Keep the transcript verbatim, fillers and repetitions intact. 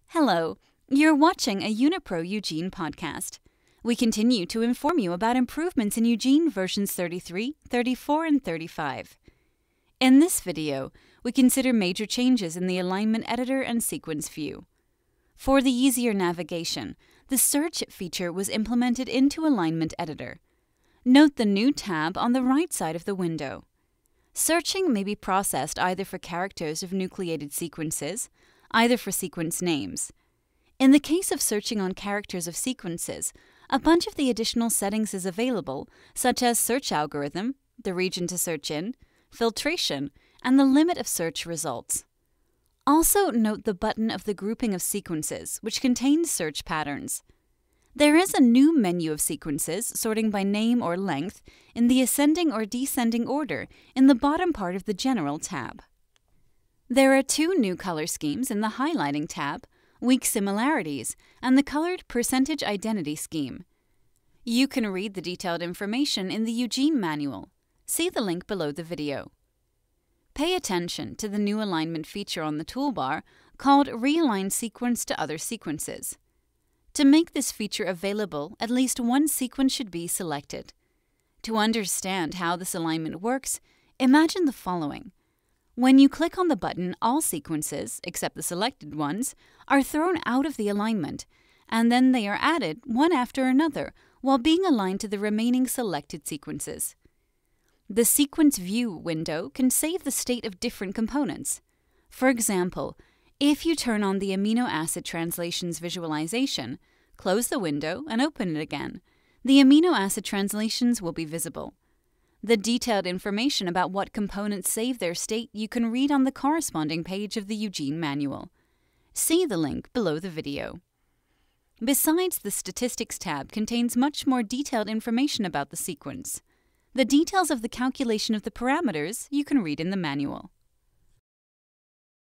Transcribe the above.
Hello, you're watching a Unipro Eugene podcast. We continue to inform you about improvements in Eugene versions thirty-three, thirty-four, and thirty-five. In this video, we consider major changes in the alignment editor and sequence view. For the easier navigation, the search feature was implemented into Alignment Editor. Note the new tab on the right side of the window. Searching may be processed either for characters of nucleated sequences, either for sequence names. In the case of searching on characters of sequences, a bunch of the additional settings is available, such as search algorithm, the region to search in, filtration, and the limit of search results. Also note the button of the grouping of sequences, which contains search patterns. There is a new menu of sequences, sorting by name or length, in the ascending or descending order in the bottom part of the General tab. There are two new color schemes in the Highlighting tab, Weak Similarities, and the Colored Percentage Identity scheme. You can read the detailed information in the Eugene manual. See the link below the video. Pay attention to the new alignment feature on the toolbar called Realign Sequence to Other Sequences. To make this feature available, at least one sequence should be selected. To understand how this alignment works, imagine the following. When you click on the button, all sequences, except the selected ones, are thrown out of the alignment, and then they are added one after another while being aligned to the remaining selected sequences. The Sequence View window can save the state of different components. For example, if you turn on the amino acid translations visualization, close the window and open it again, the amino acid translations will be visible. The detailed information about what components save their state you can read on the corresponding page of the Eugene manual. See the link below the video. Besides, the Statistics tab contains much more detailed information about the sequence. The details of the calculation of the parameters you can read in the manual.